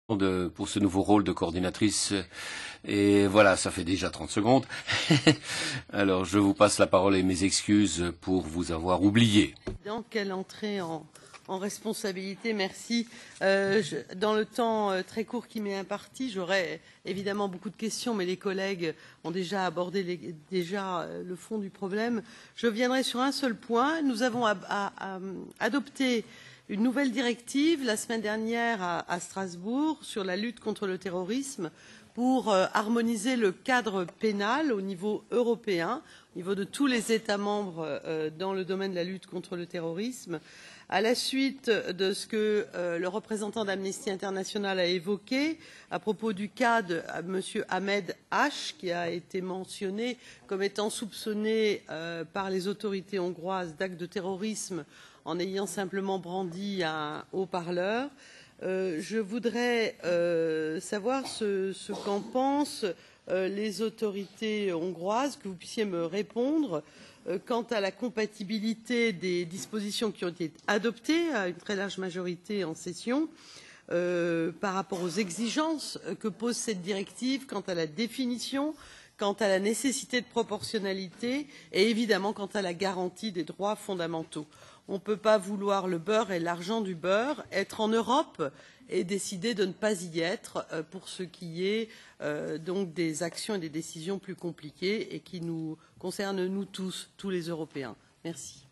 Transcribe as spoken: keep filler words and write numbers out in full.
De, pour ce nouveau rôle de coordinatrice. Et voilà, ça fait déjà trente secondes. Alors, je vous passe la parole et mes excuses pour vous avoir oublié. Quelle entrée en, en responsabilité, merci. Euh, je, dans le temps euh, très court qui m'est imparti, j'aurais évidemment beaucoup de questions, mais les collègues ont déjà abordé les, déjà euh, le fond du problème. Je viendrai sur un seul point. Nous avons à, à, à, adopté une nouvelle directive la semaine dernière à, à Strasbourg sur la lutte contre le terrorisme pour euh, harmoniser le cadre pénal au niveau européen, au niveau de tous les États membres euh, dans le domaine de la lutte contre le terrorisme. À la suite de ce que euh, le représentant d'Amnesty International a évoqué à propos du cas de M. Ahmed H, qui a été mentionné comme étant soupçonné euh, par les autorités hongroises d'actes de terrorisme en ayant simplement brandi un haut-parleur. Euh, je voudrais euh, savoir ce, ce qu'en pensent euh, les autorités hongroises, que vous puissiez me répondre euh, quant à la compatibilité des dispositions qui ont été adoptées à une très large majorité en session euh, par rapport aux exigences que pose cette directive quant à la définition, quant à la nécessité de proportionnalité et évidemment quant à la garantie des droits fondamentaux. On ne peut pas vouloir le beurre et l'argent du beurre, être en Europe et décider de ne pas y être euh, pour ce qui est euh, donc des actions et des décisions plus compliquées et qui nous concernent nous tous, tous les Européens. Merci.